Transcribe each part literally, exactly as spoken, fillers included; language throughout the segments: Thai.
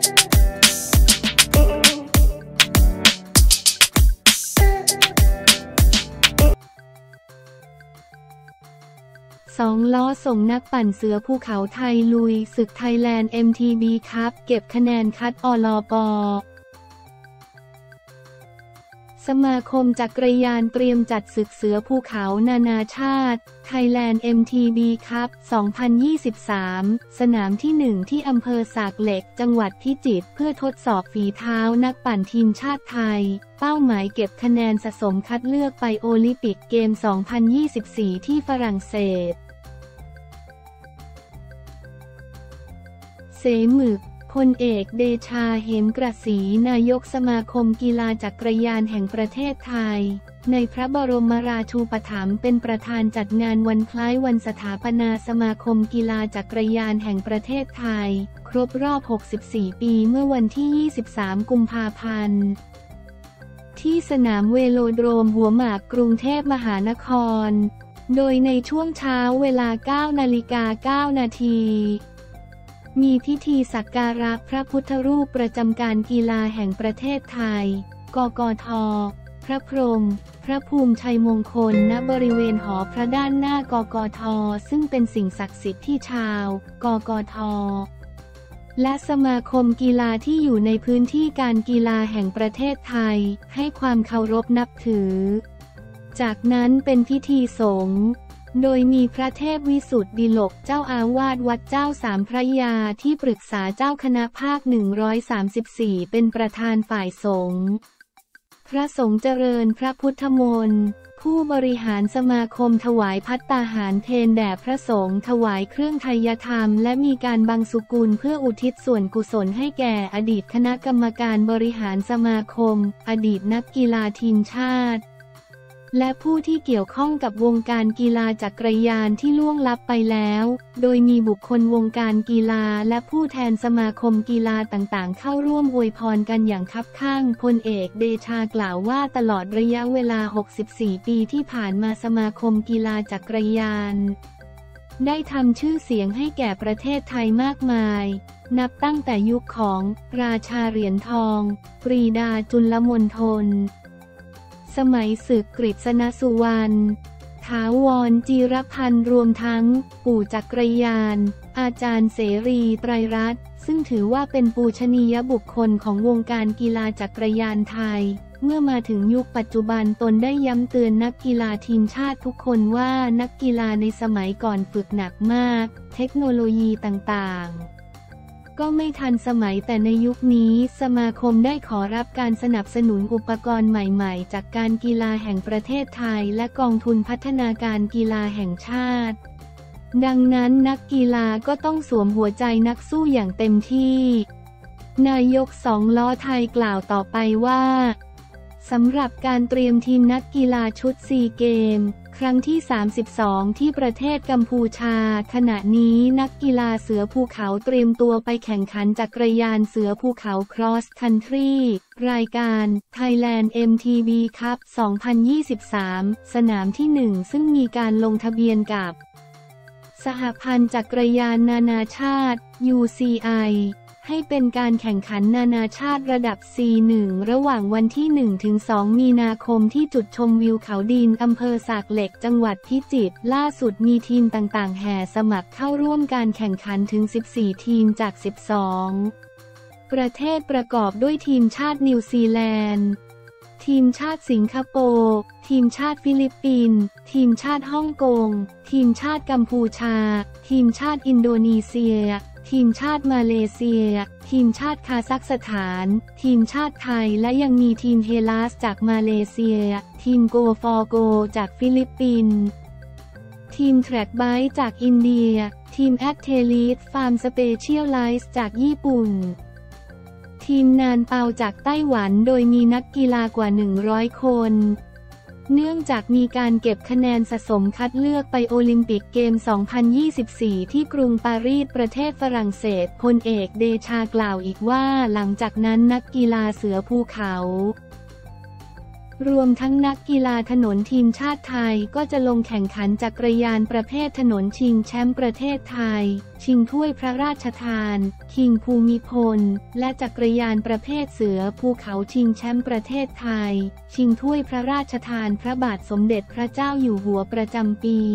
สองล้อส่งนักปั่นเสือภูเขาไทยลุยศึกไทยแลนด์ เอ็ม ที บี คัพเก็บคะแนนคัดอลป.สมาคมจักรยานเตรียมจัดศึกเสือภูเขานานาชาติ Thailand เอ็ม ที บี คัพ สองพันยี่สิบสาม สนามที่หนึ่งที่อำเภอสากเหล็กจังหวัดพิจิตรเพื่อทดสอบฝีเท้านักปั่นทีมชาติไทยเป้าหมายเก็บคะแนนสะสมคัดเลือกไปโอลิมปิกเกม สองพันยี่สิบสี่ ที่ฝรั่งเศสเสมึกพลเอกเดชาเหมกระสีนายกสมาคมกีฬาจักรยานแห่งประเทศไทยในพระบรมราชูปถัมภ์เป็นประธานจัดงานวันคล้ายวันสถาปนาสมาคมกีฬาจักรยานแห่งประเทศไทยครบรอบหกสิบสี่ปีเมื่อวันที่ยี่สิบสามกุมภาพันธ์ที่สนามเวโลโดรมหัวหมากกรุงเทพมหานครโดยในช่วงเช้าเวลา เก้านาฬิกาเก้านาทีมีพิธีสักการะพระพุทธรูปประจำการกีฬาแห่งประเทศไทย กกท.พระพรหมพระภูมิชัยมงคลณบริเวณหอพระด้านหน้ากกท.ซึ่งเป็นสิ่งศักดิ์สิทธิ์ที่ชาว กกท.และสมาคมกีฬาที่อยู่ในพื้นที่การกีฬาแห่งประเทศไทยให้ความเคารพนับถือจากนั้นเป็นพิธีสงฆ์โดยมีพระเทพวิสุทธิดิลกเจ้าอาวาสวัดเจ้าสามพระยาที่ปรึกษาเจ้าคณะภาคหนึ่งร้อยสามสิบสี่เป็นประธานฝ่ายสงฆ์พระสงฆ์เจริญพระพุทธมนต์ผู้บริหารสมาคมถวายภัตตาหารเพลแด่พระสงฆ์ถวายเครื่องไทยธรรมและมีการบังสุกุลเพื่ออุทิศส่วนกุศลให้แก่อดีตคณะกรรมการบริหารสมาคมอดีตนักกีฬาทีมชาติและผู้ที่เกี่ยวข้องกับวงการกีฬาจักรยานที่ล่วงลับไปแล้วโดยมีบุคคลวงการกีฬาและผู้แทนสมาคมกีฬาต่างๆเข้าร่วมอวยพรกันอย่างคับข้างพลเอกเดชากล่าวว่าตลอดระยะเวลาหกสิบสี่ปีที่ผ่านมาสมาคมกีฬาจักรยานได้ทำชื่อเสียงให้แก่ประเทศไทยมากมายนับตั้งแต่ยุคของราชาเหรียญทองปรีดาจุลมณฑลสมัยศึกกฤษณสุวรรณถาวรจีรพันธ์รวมทั้งปู่จักรยานอาจารย์เสรีไตรรัตน์ซึ่งถือว่าเป็นปูชนียบุคคลของวงการกีฬาจักรยานไทยเมื่อมาถึงยุคปัจจุบันตนได้ย้ำเตือนนักกีฬาทีมชาติทุกคนว่านักกีฬาในสมัยก่อนฝึกหนักมากเทคโนโลยีต่างๆก็ไม่ทันสมัยแต่ในยุคนี้สมาคมได้ขอรับการสนับสนุนอุปกรณ์ใหม่ๆจากการกีฬาแห่งประเทศไทยและกองทุนพัฒนาการกีฬาแห่งชาติดังนั้นนักกีฬาก็ต้องสวมหัวใจนักสู้อย่างเต็มที่นายกสองล้อไทยกล่าวต่อไปว่าสำหรับการเตรียมทีมนักกีฬาชุดซีเกมครั้งที่สามสิบสองที่ประเทศกัมพูชาขณะนี้นักกีฬาเสือภูเขาเตรียมตัวไปแข่งขันจักรยานเสือภูเขา Cross Country รายการ Thailand เอ็ม ที บี คัพ สองพันยี่สิบสาม สนามที่หนึ่งซึ่งมีการลงทะเบียนกับสหพันธ์จักรยานนานาชาติ ยู ซี ไอให้เป็นการแข่งขันนานาชาติระดับ ซี หนึ่ง ระหว่างวันที่ หนึ่งถึงสอง มีนาคมที่จุดชมวิวเขาดินอำเภอสากเหล็กจังหวัดพิจิตรล่าสุดมีทีมต่างๆแห่สมัครเข้าร่วมการแข่งขันถึง สิบสี่ ทีมจาก สิบสอง ประเทศประกอบด้วยทีมชาตินิวซีแลนด์ทีมชาติสิงคโปร์ทีมชาติฟิลิปปินส์ทีมชาติฮ่องกงทีมชาติกัมพูชาทีมชาติอินโดนีเซียทีมชาติมาเลเซียทีมชาติคาซัคสถานทีมชาติไทยและยังมีทีมเฮลัสจากมาเลเซียทีมโกฟอร์โกจากฟิลิปปินส์ทีมแทร็กไบค์จากอินเดียทีมแอคเทลีสฟาร์มสเปเชียลไลซ์จากญี่ปุ่นทีมนานเปาจากไต้หวันโดยมีนักกีฬากว่าหนึ่งร้อยคนเนื่องจากมีการเก็บคะแนนสะสมคัดเลือกไปโอลิมปิกเกม สองพันยี่สิบสี่ ที่กรุงปารีสประเทศฝรั่งเศสพลเอกเดชากล่าวอีกว่าหลังจากนั้นนักกีฬาเสือภูเขารวมทั้งนักกีฬาถนนทีมชาติไทยก็จะลงแข่งขันจักรยานประเภทถนนชิงแชมป์ประเทศไทยชิงถ้วยพระราชทานคิงภูมิพลและจักรยานประเภทเสือภูเขาชิงแชมป์ประเทศไทยชิงถ้วยพระราชทานพระบาทสมเด็จพระเจ้าอยู่หัวประจำปี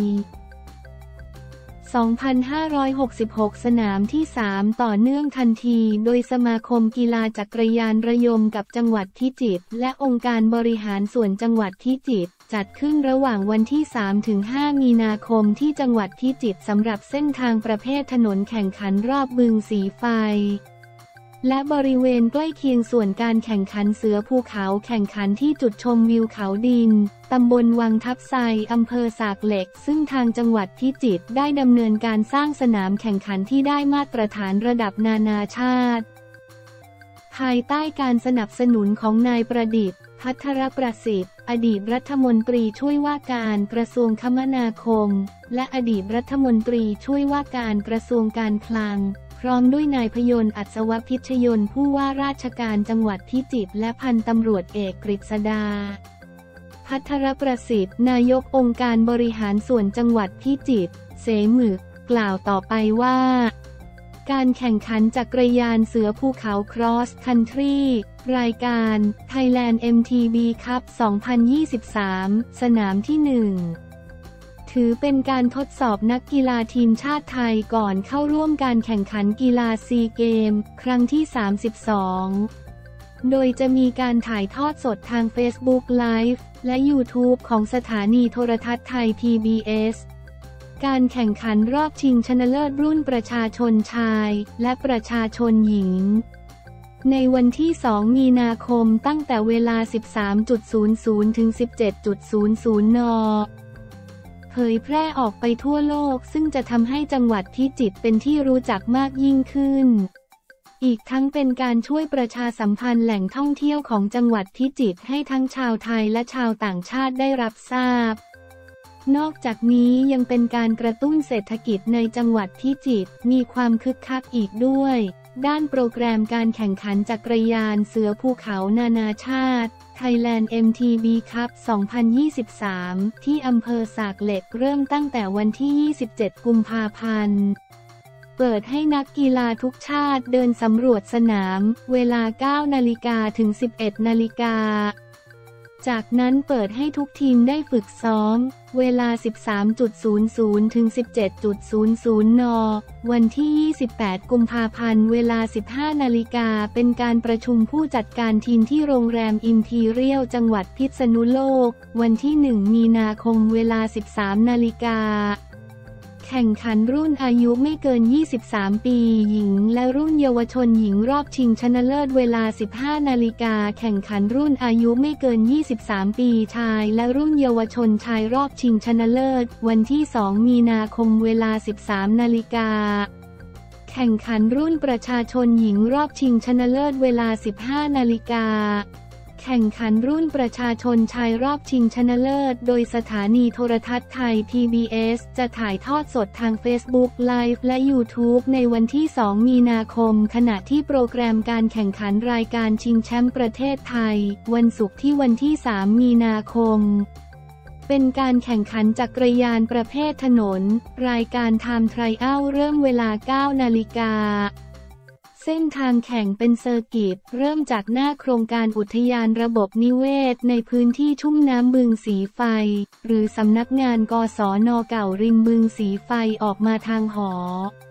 สองพันห้าร้อยหกสิบหก สนามที่ สาม ต่อเนื่องทันทีโดยสมาคมกีฬาจักรยานระยมกับจังหวัดพิจิตรและองค์การบริหารส่วนจังหวัดพิจิตรจัดขึ้นระหว่างวันที่ สามถึงห้า มีนาคมที่จังหวัดพิจิตรสำหรับเส้นทางประเภทถนนแข่งขันรอบบึงสีไฟและบริเวณใกล้เคียงส่วนการแข่งขันเสือภูเขาแข่งขันที่จุดชมวิวเขาดินตำบลวังทับไซอำเภอสากเหล็กซึ่งทางจังหวัดพิจิตรได้ดำเนินการสร้างสนามแข่งขันที่ได้มาตรฐานระดับนานาชาติภายใต้การสนับสนุนของนายประดิษฐ์ภัทรประสิทธิ์อดีตรัฐมนตรีช่วยว่าการกระทรวงคมนาคมและอดีตรัฐมนตรีช่วยว่าการกระทรวงการคลังพร้อมด้วยนายพยนต์อัศวพิชยนต์ผู้ว่าราชการจังหวัดพิจิตรและพันตำรวจเอกกฤษดาภัทรประสิทธิ์นายกองค์การบริหารส่วนจังหวัดพิจิตรเสมึกกล่าวต่อไปว่าการแข่งขันจักรยานเสือภูเขาครอสคันทรีรายการ Thailand เอ็ม ที บี Cup สองพันยี่สิบสาม สนามที่ หนึ่งถือเป็นการทดสอบนักกีฬาทีมชาติไทยก่อนเข้าร่วมการแข่งขันกีฬาซีเกมครั้งที่ สามสิบสอง โดยจะมีการถ่ายทอดสดทาง Facebook Live และ YouTube ของสถานีโทรทัศน์ไทย พี บี เอส การแข่งขันรอบชิงชนะเลิศรุ่นประชาชนชายและประชาชนหญิงในวันที่ สอง มีนาคมตั้งแต่เวลา สิบสามนาฬิกา ถึง สิบเจ็ดนาฬิกา นเผยแพร่ออกไปทั่วโลกซึ่งจะทำให้จังหวัดพิจิตรเป็นที่รู้จักมากยิ่งขึ้นอีกทั้งเป็นการช่วยประชาสัมพันธ์แหล่งท่องเที่ยวของจังหวัดพิจิตรให้ทั้งชาวไทยและชาวต่างชาติได้รับทราบนอกจากนี้ยังเป็นการกระตุ้นเศรษฐกิจในจังหวัดพิจิตรมีความคึกคักอีกด้วยด้านโปรแกรมการแข่งขันจักรยานเสือภูเขานานาชาติ Thailand เอ็ม ที บี Cup สองพันยี่สิบสาม ที่อำเภอสากเหล็กเริ่มตั้งแต่วันที่ ยี่สิบเจ็ด กุมภาพันธ์เปิดให้นักกีฬาทุกชาติเดินสำรวจสนามเวลา เก้า นาฬิกาถึง สิบเอ็ด นาฬิกาจากนั้นเปิดให้ทุกทีมได้ฝึกซ้อมเวลา สิบสามนาฬิกา ถึง สิบเจ็ดนาฬิกา นวันที่ ยี่สิบแปด กุมภาพันธ์เวลา สิบห้า นาฬิกาเป็นการประชุมผู้จัดการทีมที่โรงแรมอิมพีเรียลจังหวัดพิษณุโลกวันที่ หนึ่ง มีนาคมเวลา สิบสาม นาฬิกาแข่งขันรุ่นอายุไม่เกิน ยี่สิบสาม ปีหญิงและรุ่นเยาวชนหญิงรอบชิงชนะเลิศเวลา สิบห้า นาฬิกาแข่งขันรุ่นอายุไม่เกิน ยี่สิบสาม ปีชายและรุ่นเยาวชนชายรอบชิงชนะเลิศวันที่ สอง มีนาคมเวลา สิบสาม นาฬิกาแข่งขันรุ่นประชาชนหญิงรอบชิงชนะเลิศเวลา สิบห้า นาฬิกาแข่งขันรุ่นประชาชนชายรอบชิงชนะเลิศโดยสถานีโทรทัศน์ไทย พี บี เอส จะถ่ายทอดสดทาง Facebook Live และ YouTube ในวันที่ สอง มีนาคมขณะที่โปรแกรมการแข่งขันรายการชิงแชมป์ประเทศไทยวันศุกร์ที่วันที่ สาม มีนาคมเป็นการแข่งขันจักรยานประเภทถนนรายการ Time Trial เริ่มเวลา เก้า นาฬิกาเส้นทางแข่งเป็นเซอร์กิตเริ่มจากหน้าโครงการอุทยานระบบนิเวศในพื้นที่ชุ่มน้ำบึงสีไฟหรือสำนักงานกศน.เก่าริมบึงสีไฟออกมาทางหอ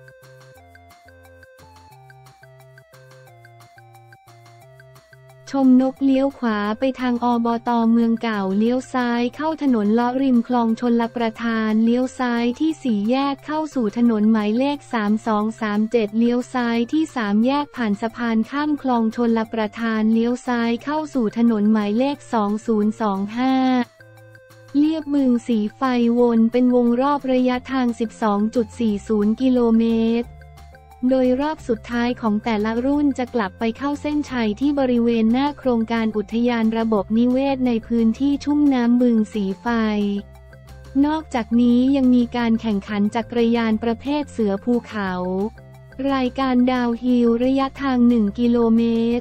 ชมนกเลี้ยวขวาไปทางอบต.เมืองเก่าเลี้ยวซ้ายเข้าถนนเลาะริมคลองชลประทานเลี้ยวซ้ายที่สี่แยกเข้าสู่ถนนหมายเลขสามสองสามเจ็ดเลี้ยวซ้ายที่สามแยกผ่านสะพานข้ามคลองชลประทานเลี้ยวซ้ายเข้าสู่ถนนหมายเลขสองศูนย์สองห้าเลียบบึงสีไฟวนเป็นวงรอบระยะทาง สิบสองจุดสี่ศูนย์ กิโลเมตรโดยรอบสุดท้ายของแต่ละรุ่นจะกลับไปเข้าเส้นชัยที่บริเวณหน้าโครงการอุทยานระบบนิเวศในพื้นที่ชุ่มน้ำบึงสีไฟนอกจากนี้ยังมีการแข่งขันจักรยานประเภทเสือภูเขารายการดาวฮิลระยะทางหนึ่งกิโลเมตร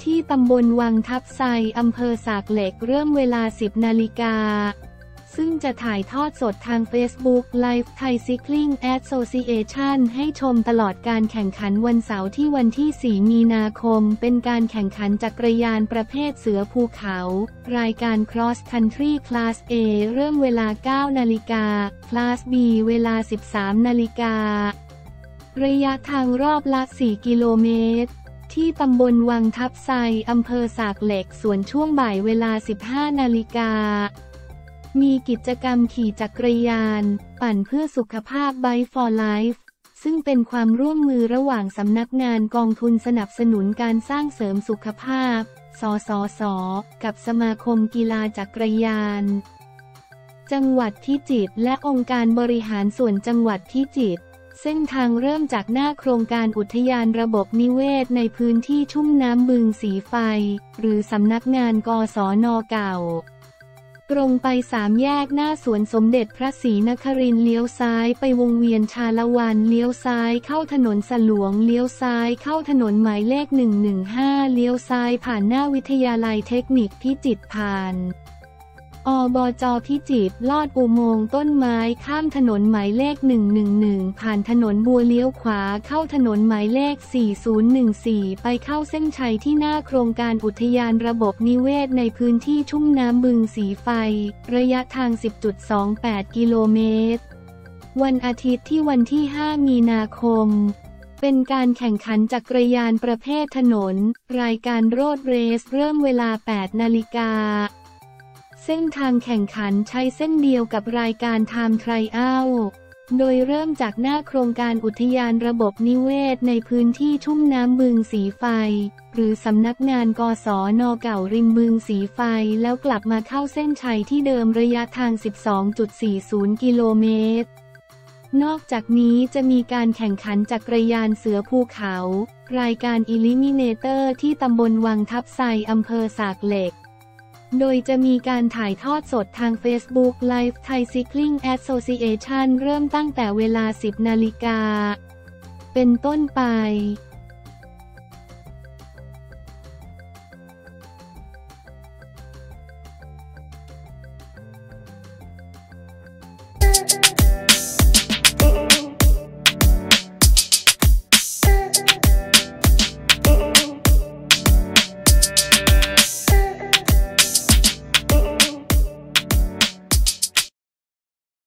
ที่ตำบลวังทับไซอำเภอสากเหล็กเริ่มเวลา สิบ นาฬิกาซึ่งจะถ่ายทอดสดทาง Facebook Live Thai Cycling Association ให้ชมตลอดการแข่งขันวันเสาร์ที่วันที่ สี่ มีนาคมเป็นการแข่งขันจักรยานประเภทเสือภูเขา รายการ Cross Country Class A เริ่มเวลา เก้า นาฬิกา Class B เวลา สิบสาม นาฬิการะยะทางรอบละ สี่ กิโลเมตรที่ตำบลวังทับไซอำเภอสากเหล็กส่วนช่วงบ่ายเวลา สิบห้า นาฬิกามีกิจกรรมขี่จักรยานปั่นเพื่อสุขภาพ Bike for Life ซึ่งเป็นความร่วมมือระหว่างสำนักงานกองทุนสนับสนุนการสร้างเสริมสุขภาพ สสส กับสมาคมกีฬาจักรยานจังหวัดพิจิตรและองค์การบริหารส่วนจังหวัดพิจิตรเส้นทางเริ่มจากหน้าโครงการอุทยานระบบนิเวศในพื้นที่ชุ่มน้ำบึงสีไฟหรือสำนักงานกศน.เก่าตรงไปสามแยกหน้าสวนสมเด็จพระศรีนครินทร์เลี้ยวซ้ายไปวงเวียนชาละวันเลี้ยวซ้ายเข้าถนนสลวงเลี้ยวซ้ายเข้าถนนหมายเลขหนึ่งหนึ่งห้าเลี้ยวซ้ายผ่านหน้าวิทยาลัยเทคนิคพิจิตรผ่านอบจ.พิจิตรลอดอุโมงค์ต้นไม้ข้ามถนนหมายเลขหนึ่งหนึ่งหนึ่งผ่านถนนบัวเลี้ยวขวาเข้าถนนหมายเลขสี่ศูนย์หนึ่งสี่ไปเข้าเส้นชัยที่หน้าโครงการอุทยานระบบนิเวศในพื้นที่ชุ่มน้ำบึงสีไฟระยะทาง สิบจุดสองแปด กิโลเมตรวันอาทิตย์ที่วันที่ ห้า มีนาคมเป็นการแข่งขันจักรยานประเภทถนนรายการโรดเรสเริ่มเวลา แปด นาฬิกาเส้นทางแข่งขันใช้เส้นเดียวกับรายการ Time Trial โดยเริ่มจากหน้าโครงการอุทยานระบบนิเวศในพื้นที่ชุ่มน้ำบึงสีไฟหรือสำนักงานกศน.เก่าริมบึงสีไฟแล้วกลับมาเข้าเส้นชัยที่เดิมระยะทาง สิบสองจุดสี่ศูนย์ กิโลเมตรนอกจากนี้จะมีการแข่งขันจักรยานเสือภูเขารายการ Eliminator ที่ตำบลวังทับไซอำเภอสากเหล็กโดยจะมีการถ่ายทอดสดทาง Facebook Live Thai Cycling Association เริ่มตั้งแต่เวลา สิบ นาฬิกาเป็นต้นไป